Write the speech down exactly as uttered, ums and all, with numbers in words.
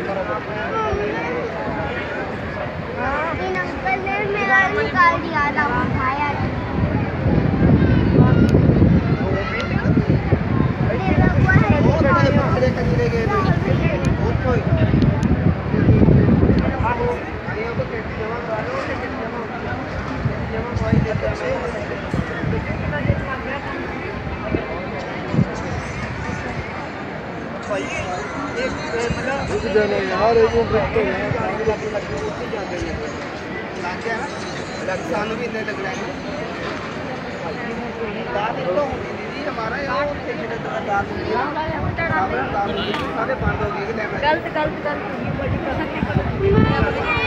इन uncle ने मेरा निकाल दिया था उठाया यार एक सानू भी इतने लग रहे हैं हमारा गलत गलत गलत